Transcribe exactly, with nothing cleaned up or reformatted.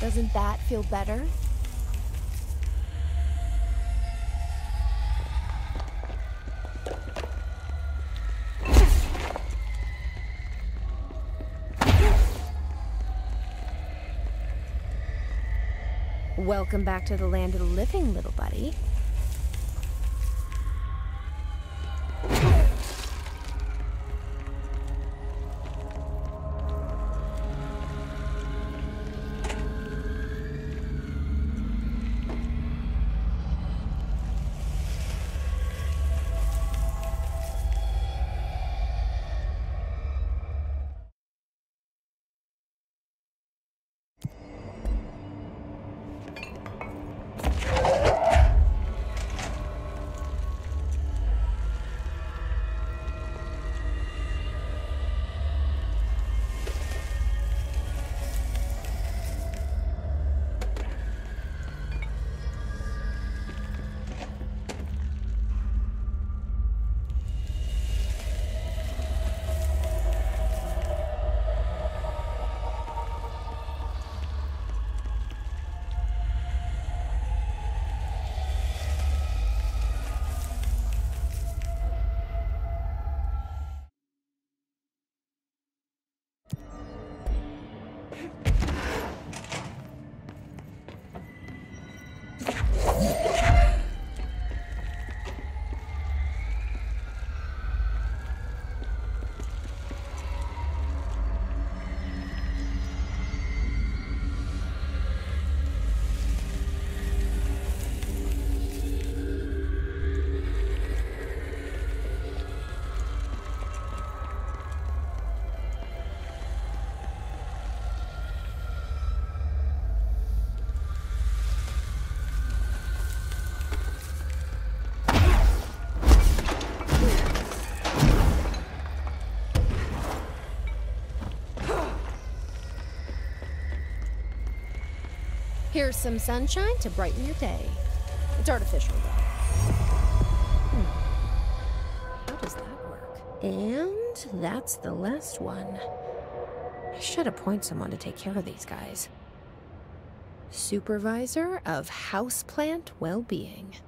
Doesn't that feel better? Welcome back to the land of the living, little buddy. Here's some sunshine to brighten your day. It's artificial, though. Hmm. How does that work? And that's the last one. I should appoint someone to take care of these guys. Supervisor of Houseplant Well-Being.